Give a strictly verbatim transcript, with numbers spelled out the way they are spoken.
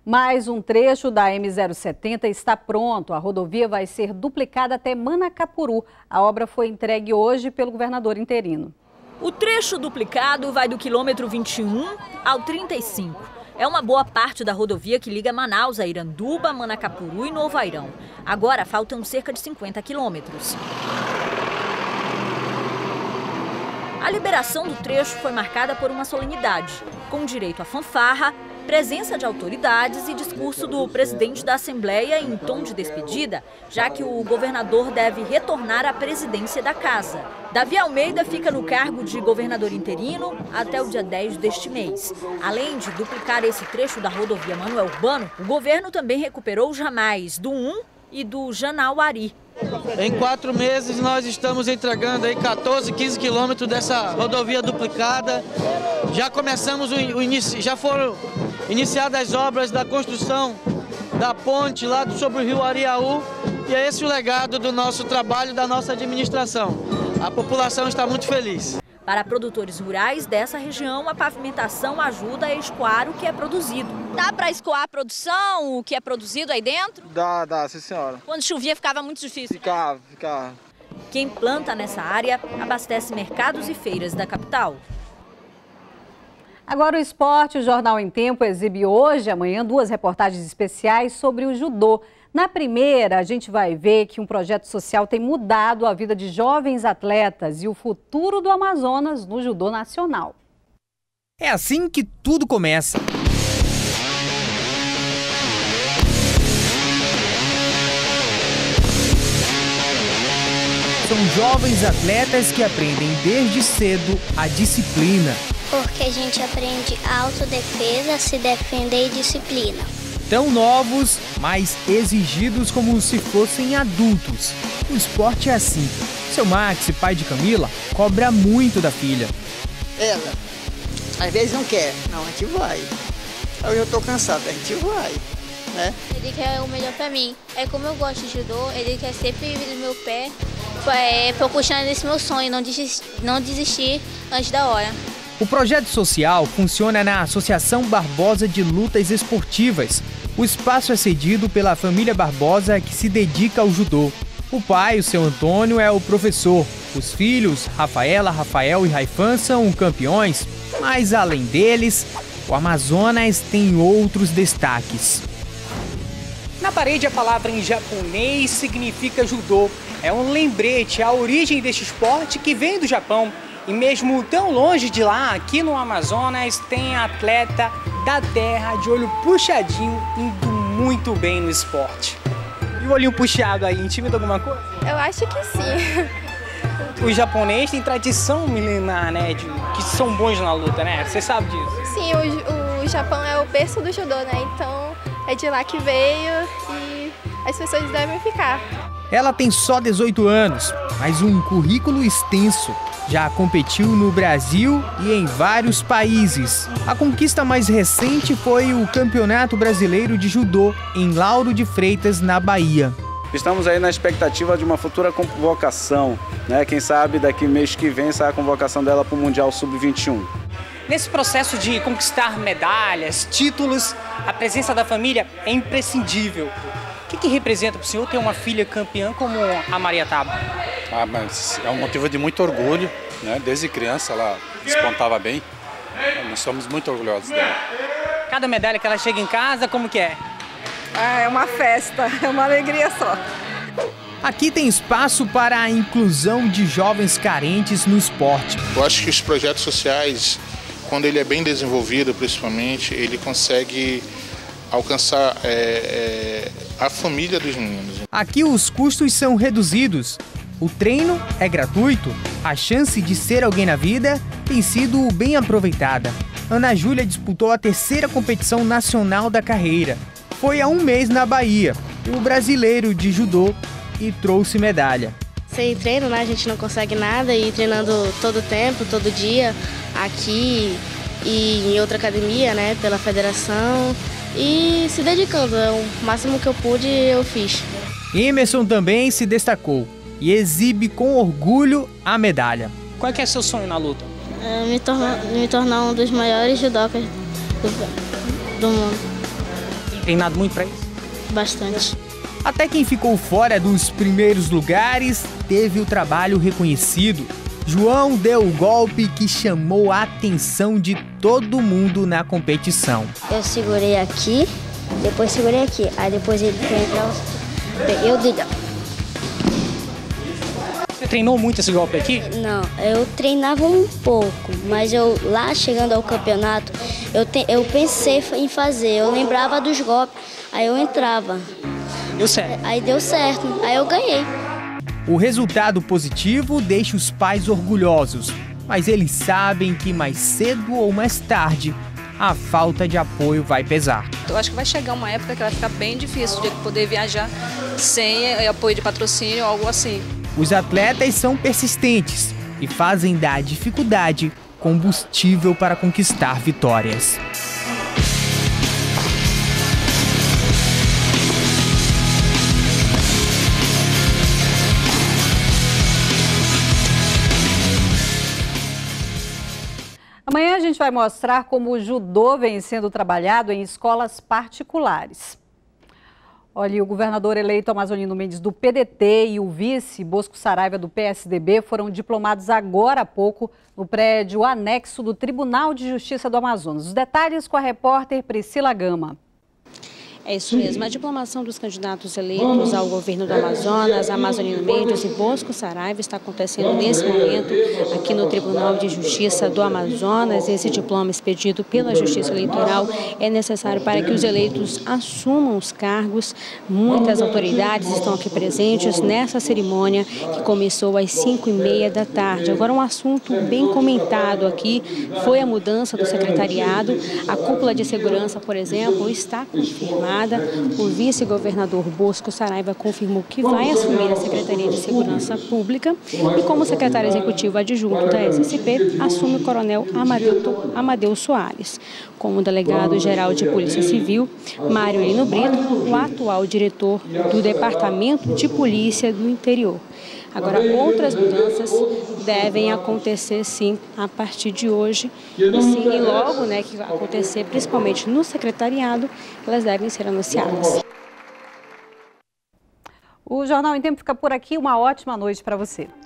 Mais um trecho da M zero setenta está pronto. A rodovia vai ser duplicada até Manacapuru. A obra foi entregue hoje pelo governador interino. O trecho duplicado vai do quilômetro vinte e um ao trinta e cinco. É uma boa parte da rodovia que liga Manaus a Iranduba, Manacapuru e Novo Airão. Agora faltam cerca de cinquenta quilômetros. A liberação do trecho foi marcada por uma solenidade, com direito à fanfarra, presença de autoridades e discurso do presidente da Assembleia em tom de despedida, já que o governador deve retornar à presidência da casa. Davi Almeida fica no cargo de governador interino até o dia dez deste mês. Além de duplicar esse trecho da rodovia Manuel Urbano, o governo também recuperou os ramais do um e do Janauari. Em quatro meses nós estamos entregando aí quatorze, quinze quilômetros dessa rodovia duplicada. Já começamos o, o inicio, já foram iniciadas as obras da construção da ponte lá sobre o rio Ariaú. E é esse o legado do nosso trabalho, da nossa administração. A população está muito feliz. Para produtores rurais dessa região, a pavimentação ajuda a escoar o que é produzido. Dá para escoar a produção, o que é produzido aí dentro? Dá, dá, sim senhora. Quando chovia ficava muito difícil? Ficava, ficava. Quem planta nessa área abastece mercados e feiras da capital. Agora o esporte, o Jornal em Tempo exibe hoje e amanhã duas reportagens especiais sobre o judô. Na primeira, a gente vai ver que um projeto social tem mudado a vida de jovens atletas e o futuro do Amazonas no judô nacional. É assim que tudo começa. São jovens atletas que aprendem desde cedo a disciplina. Porque a gente aprende autodefesa, se defender e disciplina. Tão novos, mas exigidos como se fossem adultos. O esporte é assim. Seu Max, pai de Camila, cobra muito da filha. Ela, às vezes não quer. Não, a gente vai. Eu já tô cansado, a gente vai, né? Ele quer o melhor pra mim. É como eu gosto de judô, ele quer sempre vir no meu pé, é, pra eu continuar nesse meu sonho, não desistir, não desistir antes da hora. O projeto social funciona na Associação Barbosa de Lutas Esportivas. O espaço é cedido pela família Barbosa, que se dedica ao judô. O pai, o seu Antônio, é o professor. Os filhos, Rafaela, Rafael e Raifan, são campeões. Mas, além deles, o Amazonas tem outros destaques. Na parede, a palavra em japonês significa judô. É um lembrete à origem deste esporte que vem do Japão. E mesmo tão longe de lá, aqui no Amazonas, tem atleta da terra de olho puxadinho indo muito bem no esporte. E o olhinho puxado aí, intimida alguma coisa? Eu acho que sim. O japonês tem tradição milenar, né, de que são bons na luta, né? Você sabe disso? Sim, o, o Japão é o berço do judô, né? Então é de lá que veio e as pessoas devem ficar. Ela tem só dezoito anos, mas um currículo extenso. Já competiu no Brasil e em vários países. A conquista mais recente foi o Campeonato Brasileiro de Judô, em Lauro de Freitas, na Bahia. Estamos aí na expectativa de uma futura convocação, né? Quem sabe daqui mês que vem sai a convocação dela para o Mundial sub vinte e um. Nesse processo de conquistar medalhas, títulos, a presença da família é imprescindível. O que, que representa para o senhor ter uma filha campeã como a Maria Taba? Ah, mas é um motivo de muito orgulho, né? Desde criança ela despontava bem. Nós somos muito orgulhosos dela. Cada medalha que ela chega em casa, como que é? Ah, é uma festa, é uma alegria só. Aqui tem espaço para a inclusão de jovens carentes no esporte. Eu acho que os projetos sociais, quando ele é bem desenvolvido, principalmente, ele consegue alcançar é, é, a família dos meninos. Aqui os custos são reduzidos. O treino é gratuito. A chance de ser alguém na vida tem sido bem aproveitada. Ana Júlia disputou a terceira competição nacional da carreira. Foi há um mês na Bahia, o brasileiro de judô, e trouxe medalha. Sem treino, né, a gente não consegue nada, e treinando todo tempo, todo dia, aqui e em outra academia, né, pela federação, e se dedicando, o máximo que eu pude eu fiz. Emerson também se destacou e exibe com orgulho a medalha. Qual é que é seu sonho na luta? É me, tornar, me tornar um dos maiores judocas do, do mundo. Treinado muito para isso? Bastante. Até quem ficou fora dos primeiros lugares teve o trabalho reconhecido. João deu o golpe que chamou a atenção de todo mundo na competição. Eu segurei aqui, depois segurei aqui, aí depois ele entrar, peguei o dedão. Você treinou muito esse golpe aqui? Não, eu treinava um pouco, mas eu lá chegando ao campeonato, eu, te, eu pensei em fazer, eu lembrava dos golpes, aí eu entrava. Deu certo. Aí deu certo, aí eu ganhei. O resultado positivo deixa os pais orgulhosos, mas eles sabem que mais cedo ou mais tarde a falta de apoio vai pesar. Eu acho que vai chegar uma época que vai ficar bem difícil de poder viajar sem apoio de patrocínio ou algo assim. Os atletas são persistentes e fazem da dificuldade combustível para conquistar vitórias. Amanhã a gente vai mostrar como o judô vem sendo trabalhado em escolas particulares. Olha, o governador eleito Amazonino Mendes do P D T e o vice Bosco Saraiva do P S D B foram diplomados agora há pouco no prédio anexo do Tribunal de Justiça do Amazonas. Os detalhes com a repórter Priscila Gama. É isso mesmo, a diplomação dos candidatos eleitos ao governo do Amazonas, Amazonino Mendes e Bosco Saraiva, está acontecendo nesse momento aqui no Tribunal de Justiça do Amazonas. Esse diploma expedido pela Justiça Eleitoral é necessário para que os eleitos assumam os cargos. Muitas autoridades estão aqui presentes nessa cerimônia que começou às cinco e meia da tarde. Agora, um assunto bem comentado aqui foi a mudança do secretariado. A cúpula de segurança, por exemplo, está confirmada. O vice-governador Bosco Saraiva confirmou que vai assumir a Secretaria de Segurança Pública e, como secretário executivo adjunto da S S P, assume o coronel Amadeu, Amadeu Soares. Como delegado-geral de Polícia Civil, Mário Lino Brito, o atual diretor do Departamento de Polícia do Interior. Agora, outras mudanças devem acontecer, sim, a partir de hoje. E, sim, e logo, né, que vai acontecer, principalmente no secretariado, elas devem ser anunciadas. O Jornal em Tempo fica por aqui. Uma ótima noite para você.